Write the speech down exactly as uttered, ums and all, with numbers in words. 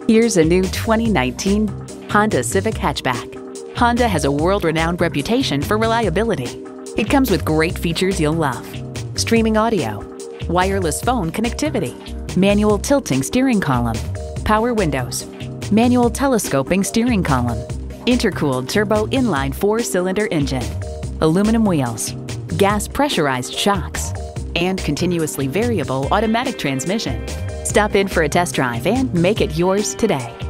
Here's a new twenty nineteen Honda Civic hatchback. Honda has a world-renowned reputation for reliability. It comes with great features you'll love: streaming audio, wireless phone connectivity, manual tilting steering column, power windows, manual telescoping steering column, intercooled turbo inline four-cylinder engine, aluminum wheels, gas pressurized shocks, and continuously variable automatic transmission. Stop in for a test drive and make it yours today.